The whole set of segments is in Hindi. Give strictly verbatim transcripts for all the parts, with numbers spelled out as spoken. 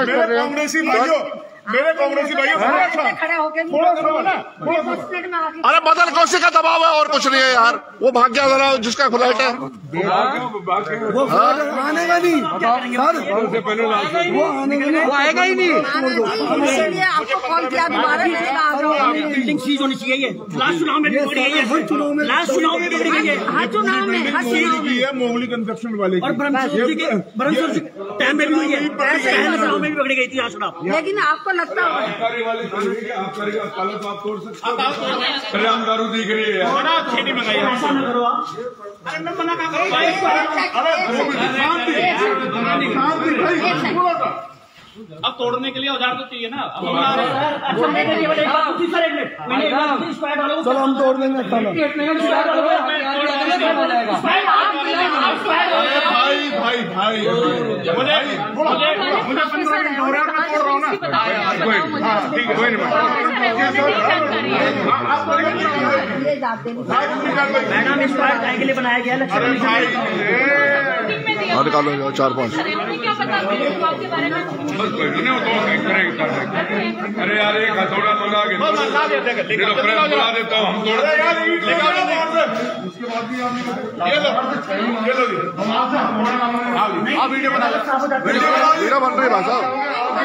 बहस कर रहे हो। मेरे कांग्रेसी भाइयों खड़ा होकर अरे बदल कौशे का दबाव है और कुछ नहीं है यार। वो भाग गया जरा जिसका फ्लाइट है वो आनेगा नहीं, वो आएगा ही नहीं। इसलिए आपको कॉल किया दोबारा। बिल्डिंग सीज होनी चाहिए। लास्ट चुनाव में बिगड़ी गई है, लास्ट चुनाव में बिगड़ी गई है, हर चुनाव में हर चुनाव में मोगली कंस्ट्रक्शन वाले और ब्रह्मपुर जी के ब्रह्मपुर जी टाइम में भी हुई है, पहले चुनाव में भी बिगड़ी गई थी यहाँ चुनाव। लेकिन आपको लगता होगा दारू दिख रही है अब तोड़ने के लिए औजार तो चाहिए ना। चलो हम तोड़ देंगे। भाई भाई भाई मुझे मुझे मुझे पंद्रह मिनट हो रहा है, मैं तोड़ रहा हूँ ना। ठीक है, कोई नहीं। मैडम इस बार के लिए बनाया गया और निकालो चार पाँच। अरे यार एक हथौड़ा तोड़ा के बुला देता हूँ, हम तोड़ उसके बाद भी ये लो ये लो वीडियो बना वीडियो बन रही भाई साहब।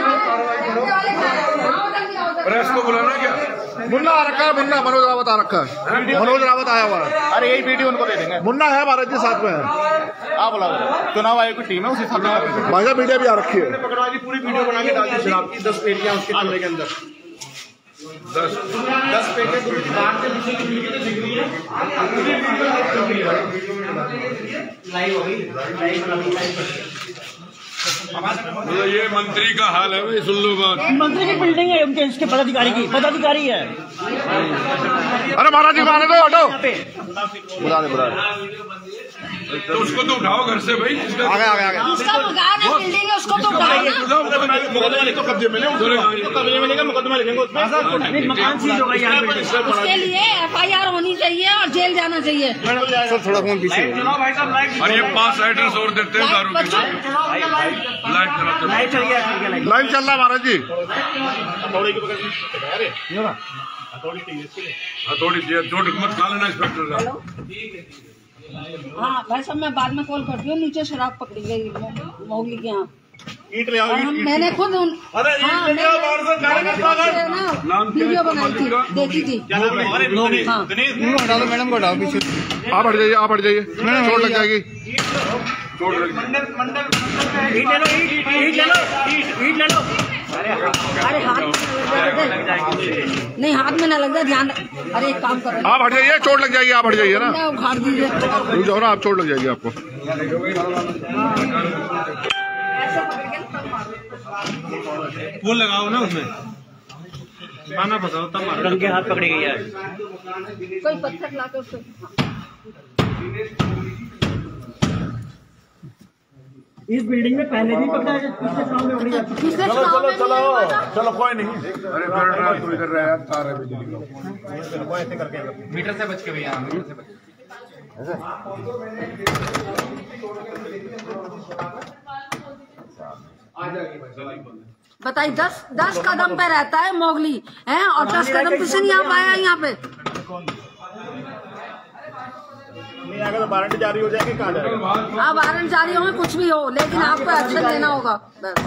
प्रेस को बुलाना क्या? मुन्ना आ रखा है, मुन्ना मनोज रावत आ रखा है, मनोज रावत आया हुआ है। अरे यही वीडियो उनको दे देंगे। मुन्ना है भारत जी साथ में है। आप बुला चुनाव आयोग की टीम है, उसी साथ भाई साहब मीडिया भी आ रखी है। पकड़वा दी, पूरी वीडियो बना के डाल दी शराब की दस पेटियां उसके कमरे के अंदर। दस दस पेटियां बाहर से पीछे की दिख रही है। लाइव हो गई, तो ये मंत्री का हाल है भाई, सुन लो बात। मंत्री की बिल्डिंग है उनके, इसके पदाधिकारी की पदाधिकारी है। अरे महाराज जी मारे दो हटो, बुला दे बुला दे। तो उसको तो उठाओ घर से भाई। आगे आगे आगे उसका मकान है, बिल्डिंग है, उसको तो उठाइए। मुकदमा लिखो, कब्जे में कब्जे में लेकर मुकदमा लिखेंगे। मकान सीज होगा यहाँ पे। उसके लिए एफ आई आर होनी चाहिए और जेल जाना चाहिए। सर थोड़ा फोन पीछे। और ये पांच राइडर्स और देते हैं दारू के साथ। लाइट चलाते लाइट चल गया, लाइन चल रहा है महाराज जी। हथौड़ी चोट मत खा लेना इंस्पेक्टर साहब। हाँ भाई साहब, मैं बाद में कॉल करती हूँ। नीचे शराब पकड़ी गई मोगली के यहाँ। ईट ले आओ, मैंने खुद उन अरे ईट ले आओ बाहर से, ना वीडियो बनाई थी, देखी थी। हाँ डालो मैडम को, डालो पीछे। आप हट जाइए, आप हट जाइए, चोट लग जाएगी। चोट लग ईट ले लो, ईट ले लो, ईट ले लो। अरे हाथ नहीं, हाथ में ना लग जाए, ध्यान। अरे एक काम करो, आप हट जाइए, चोट लग जाएगी। आप हट जाइए ना, उखाड़ दीजिए। रुक जाओ ना, आप चोट लग जाएगी आपको। वो लगाओ ना उसमें, खाना फंसाओ तब मारो। रंगे हाथ पकड़ी गई है। कोई पत्थर ला कर उसको। इस बिल्डिंग में पहले भी पकड़ा है, पिछले चुनाव में पकड़ी जाती है। पिछले चुनाव में चलो नहीं हुआ था। चलो कोई नहीं। अरे फिर इधर रहा है, तार है बिजली का, ऐसे करके मीटर से बच के भैया, मीटर से बच बताइए, दस दस कदम पे रहता है मोगली है और दस कदम पीछे नहीं आ पाया यहाँ पे। नहीं आगे तो वारंट जारी हो जाएगी, कहाँ जाएगा? हाँ वारंट जारी हो, कुछ भी हो, लेकिन आपको एक्शन लेना होगा बस।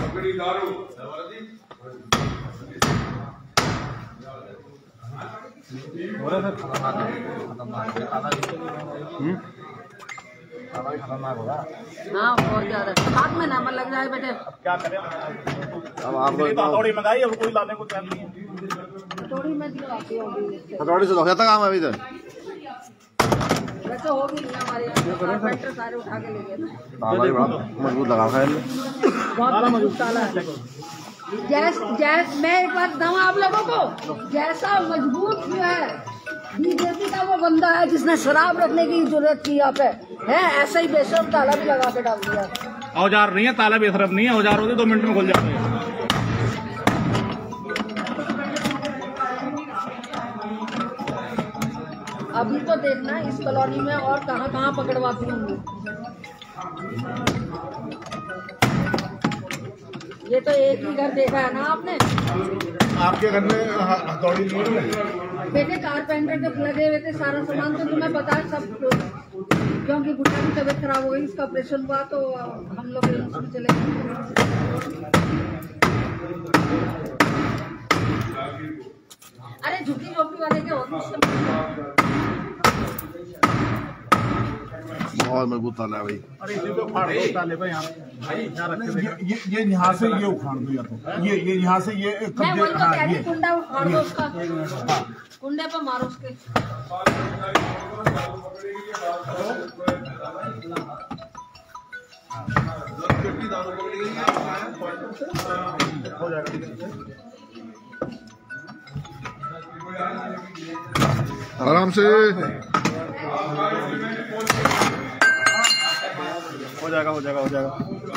हाँ बहुत ज्यादा, हाथ में नंबर लग जाए बेटे। क्या करें अब? आप हथौड़ी मंगाई, अब कोई लाने को तैयार नहीं है। हथौड़ी में दिखाती होगी, हथौड़ी से धोखा काम है अभी तक। वैसे होगी नहीं हमारे यहाँ, कारपेंटर सारे उठा के ले गए। मजबूत लगा है, बहुत मजबूत ताला है। जैस जैस मैं एक बात बताऊँ आप लोगों को, जैसा मजबूत जो है बीजेपी का वो बंदा है जिसने शराब रखने की जरूरत की यहाँ पे है, ऐसा ही बेशर्म ताला भी लगा के डाल दिया। औजार नहीं है, ताला बेशर्म नहीं है, औजार होते दो मिनट में खुल जाते हैं। अभी तो देखना इस कॉलोनी में और कहाँ कहाँ पकड़वाती होंगी। ये तो एक ही घर देखा है ना आपने। आपके घर में हथौड़ी नहीं है? बेटे कारपेंटर जब लगे हुए थे सारा सामान तो तुम्हें पता है सब कुछ। क्योंकि गुड्डा की तबीयत खराब हो गई, इसका ऑपरेशन हुआ तो हम लोग उसमें चले गए। अरे झुकी झोपड़ी वाले के होते बहुत मजबूत ताला है भाई। अरे इसे तो फाड़ दो ताले पे यहाँ ये ये यहाँ से ये उखाड़ दो या तो ये ये यहाँ से ये मैं वही तो कह रही, कुंडा उखाड़ दो उसका, कुंडे पे मारो उसके। आराम से हो जाएगा हो जाएगा हो जाएगा।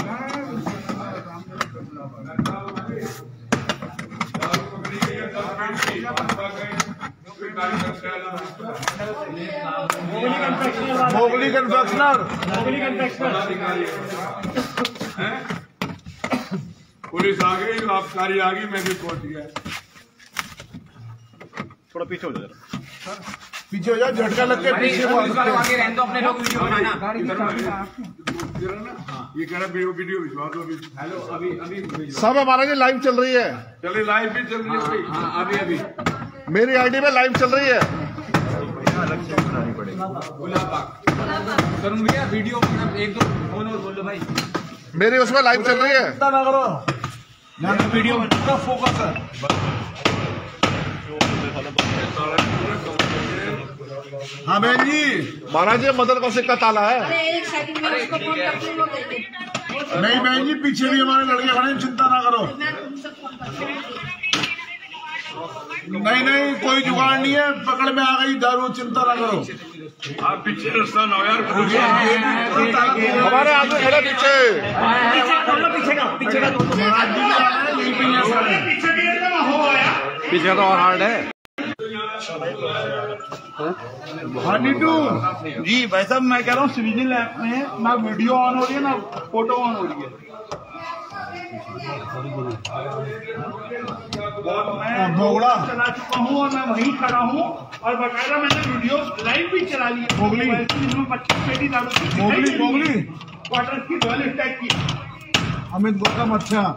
मोगली कन्फेक्शनर पुलिस आ गई, लाभकारी आ गई, मैंने छोड़ दिया। थोड़ा पीछे हो जाओ, पीछे हो जाओ, झटका लग के पीछे को आ सकते हैं। अपने लोग वीडियो बनाना। ये कह रहा वीडियो वीडियो भिजवा दो अभी। हेलो अभी अभी सब हमारा ये लाइव चल रही है। चले लाइव भी चल रही है। हाँ अभी अभी मेरी आईडी पे लाइव चल रही है। करूँ भैया वीडियो एक दो फोन और बोलो भाई। मेरी उसमें लाइव चल रही है। ना करो ना वीडियो में फोकस है। हाँ बहन जी, महाराज ये मदर कौशिक का ताला है। अरे एक सेकंड में उसको फोन करती हूँ, वो देंगे। नहीं बहन जी, पीछे भी हमारे लड़के खड़े हैं, चिंता ना करो। मैं तुमसे फोन करती हूँ। नहीं नहीं कोई जुगाड़ नहीं है, पकड़ में आ गई दारू, चिंता ना करो। आप पीछे रास्ता ना यार। हमारे आदमी खड़े पीछे। पीछे का पीछे का पीछे तो और हार्ड है। हाँ नीटू जी, भाई साहब मैं कह रहा हूँ सिविजिल ऐप में ना वीडियो ऑन हो रही है ना फोटो ऑन हो रही है। मैं भोगड़ा चला चुका हूँ और मैं वहीं खड़ा हूँ और बकायदा मैंने वीडियो लाइव भी चला ली है। मोगली पच्चीस पेटी दारू मोगली मोगली क्वार्टर की रॉयल अटैक की अमित गौतम। अच्छा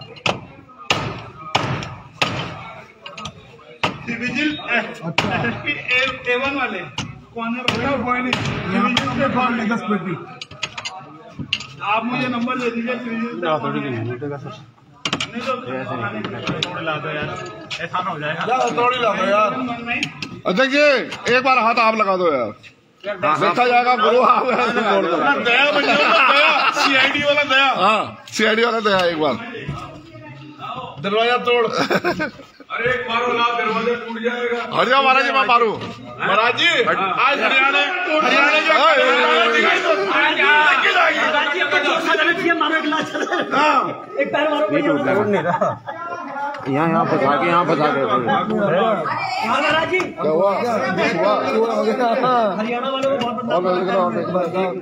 सिविजिल एसएसपी एवन वाले कौन है? दस पेटी आप मुझे नंबर दे दीजिए सिविजिल। नहीं तो ला दो यार, ऐसा ना हो जाएगा। थोड़ी ला दो यार। अध्यक्ष जी एक बार हाथ आप लगा दो यार, देखा जाएगा। गुरु आप छोड़ दो। दया बन दया, सीआईडी वाला दया। हाँ सीआईडी वाला दया, एक बार दरवाजा तोड़। अरे एक मारो ना, दरवाजा टूट जाएगा। हरिया महाराज जी मैं मारू। महाराज जी आज हरियाणा हरियाणा एक पैर मारो। यहाँ यहाँ फंसा के यहाँ फंसा के महाराज जी क्या हुआ? हरियाणा वालों को बहुत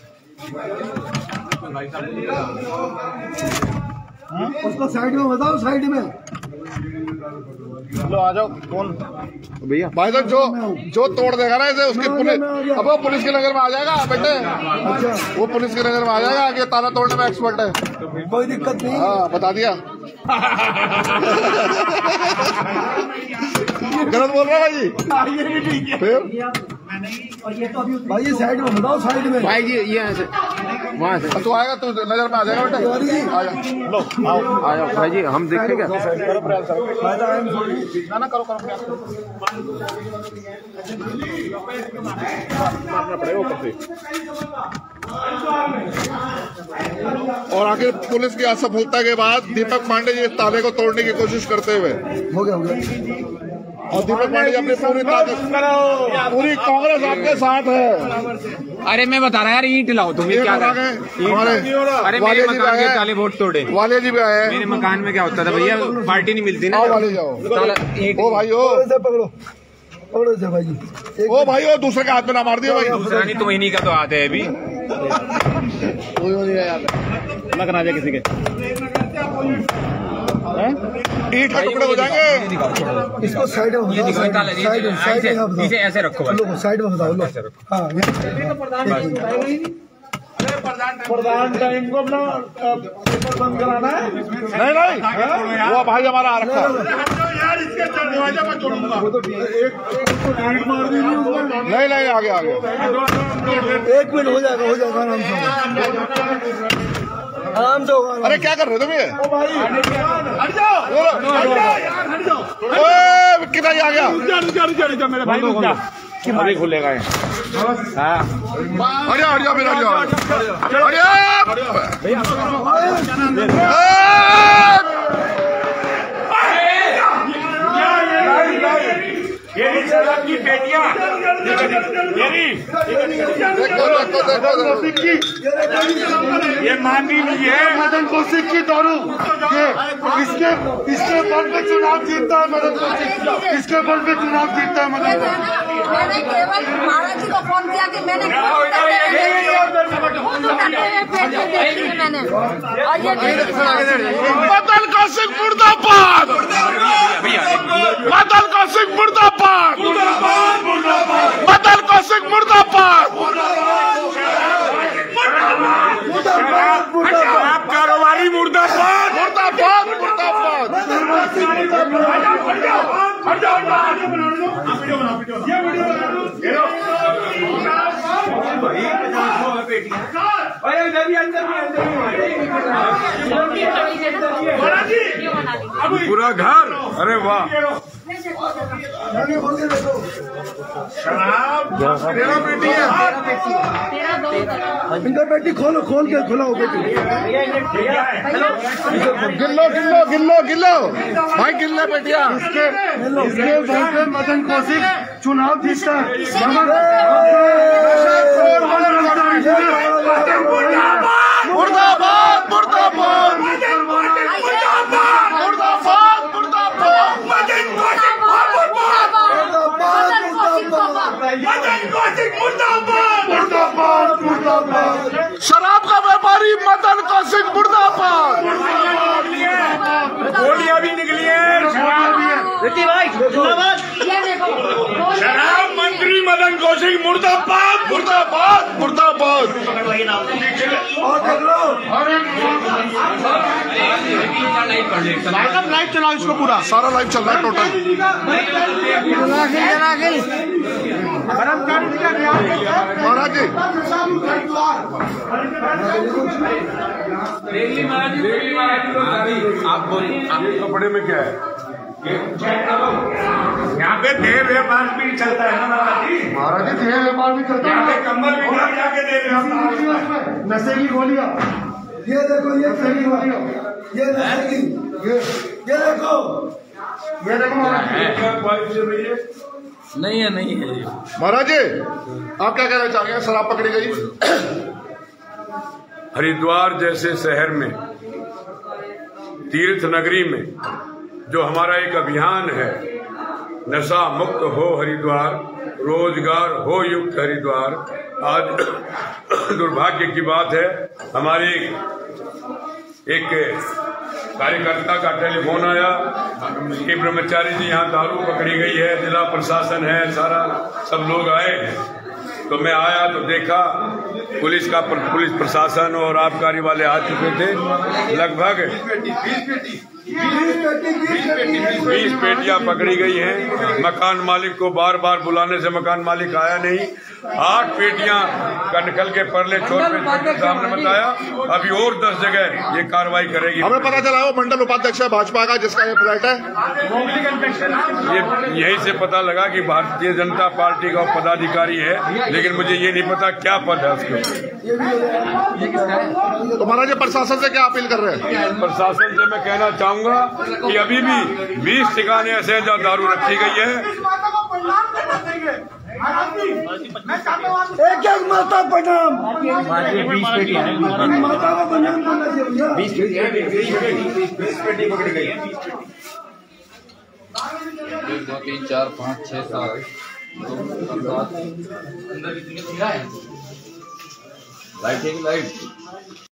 उसको साइड में बताओ, साइड में लो आ जाओ। कौन भैया भाई साहब जो जो तोड़ देगा ना इसे उसकी पुलिस, अब वो पुलिस की नजर में आ जाएगा बेटे। वो पुलिस की नजर में आ जाएगा कि ताला तोड़ने में एक्सपर्ट है। कोई दिक्कत नहीं। हाँ बता दिया। गलत बोल रहा है भाई जी। ये भी ठीक है फिर और ये तो अभी भाई ये साइड में बताओ, साइड में। भाई जी ये ऐसे वहाँ से तू आएगा, तू नजर में आ जाएगा बेटे। आ जा, लो आओ आ जाओ भाई जी, हम देखते क्या। ना ना करो करो मारना पड़ेगा ऊपर से। और आखिर पुलिस की असफलता के बाद दीपक पांडे जी इस ताले को तोड़ने की कोशिश करते हुए हो गया हो गया। और दीपक पांडे जी अपनी पूरी ताकत, पूरी कांग्रेस आपके साथ है। अरे मैं बता रहा यार, ईंट लाओ तुम। क्या कर हमारे अरे वाले मेरे जी मकान भी के आए, ताले वोट तोड़े। वाले जी भी आए। मेरे मकान में क्या होता था भैया, पार्टी नहीं मिलती ना। आओ वाले जाओ। ताला ईंट ओ भाई ओ पकड़ो पकड़ो से भाई जी। ओ भाई ओ दूसरे के हाथ में ना मार दिया भाई। दूसरा नहीं, तुम इन्हीं का तो हाथ है अभी। कोई नहीं है यार, ना करा जाए किसी के। ईट के टुकड़े हो जाएंगे। इसको साइड में बताओ, साइड साइड साइड में बताओ, इसे ऐसे रखो, लोगो साइड में बताओ, लो हाँ प्रधान टाइम को अपना पेपर बंद कराना है। नहीं नहीं वो भाई हमारा आ रखा यार इसके दरवाजा मैं तोड़ूंगा। एक एक मार दी नहीं नहीं आगे आगे एक मिनट हो जाएगा, हो जाएगा आराम से, आराम से होगा। अरे क्या कर रहे हो तुम ये? हट जाओ हट जाओ यार हट जाओ। ओए कितना आ गया? रुक जा रुक जा रुक जा रुक जा मेरे भाई रुक जा। अभी खुलेगा ये। हाँ अरे हट जाओ मेरा ये की बेटियां ये माननी नहीं है मदन कौशिक की दारू। ये इसके इसके बल पे चुनाव जीतता है मदन कौशिक, इसके बल पे चुनाव जीतता है मदन कौशिक। मैंने केवल महाराज जी को फोन किया कि मैंने मैंने और ये मदन कौशिक मुर्दाबाद, मदन कौशिक मुर्दाबाद, मदन कौशिक मुर्दाबाद। आप कारोबारी मुर्दाबाद मुर्दाबाद मुर्दाबाद। पूरा घर, अरे वाह। तेरा बेटी है, इनका बेटी खोलो, खोल के खोलाओ बेटी। गिल्लो गिल्लो गिल्लो गिल्लो भाई गिल्ले बेटिया। इसके इसके बल पे मदन कौशिक चुनाव जीतता है। मुर्दाबाद मुर्दाबाद मुर्दाबाद शराब का व्यापारी मदन कौशिक मुर्दाबाद। गोलियां भी निकली है, शराब भी है। रिति भाई ये देखो शराब मंत्री मदन कौशिक मुर्दाबाद मुर्दाबाद मुर्दाबाद। लाइव चलाओ इसको पूरा, सारा लाइव चल रहा है टोटल। महाराज जी आप आपके कपड़े में क्या है? यहाँ पे देह व्यापार भी चलता है ना महाराज जी। महाराज जी देह व्यापार भी करते यहाँ पे हैं, कम्बल भी खा जाके देह व्यापार। नशे की गोलियां, ये देखो, ये नशे गोलियां, ये नशे की, ये ये देखो, ये देखो महाराज जी। नहीं है नहीं है। महाराज जी आप क्या कहना चाह रहे हैं? शराब पकड़ी गई हरिद्वार जैसे शहर में, तीर्थ नगरी में, जो हमारा एक अभियान है, नशा मुक्त हो हरिद्वार, रोजगार हो युक्त हरिद्वार। आज दुर्भाग्य की बात है, हमारे एक कार्यकर्ता का टेलीफोन आया कि ब्रह्मचारी जी यहाँ दारू पकड़ी गई है, जिला प्रशासन है, सारा सब लोग आए हैं। तो मैं आया तो देखा पुलिस का पुलिस प्रशासन और आबकारी वाले आ चुके थे। लगभग बीस पेटियां पकड़ी गई हैं। मकान मालिक को बार बार बुलाने से मकान मालिक आया नहीं। आठ पेटियां का निकल के परले छोर पे सामने बताया। अभी और दस जगह ये कार्रवाई करेगी। हमें पता चला वो मंडल उपाध्यक्ष है भाजपा का, जिसका ये फ्लैट है। ये यही से पता लगा कि भारतीय जनता पार्टी का पदाधिकारी है, लेकिन मुझे ये नहीं पता क्या पद है उसके। तो महाराज जी प्रशासन से क्या अपील कर रहे हैं? प्रशासन से मैं कहना चाहूंगा कि अभी भी बीस ठिकाने ऐसे हैं जहाँ दारू रखी गई है। एक एक माता प्रणाम, माता को प्रणाम करना चाहिए। बीस पेटी पकड़ी गई है। एक दो तीन चार पाँच छः सात लाइट है लाइट।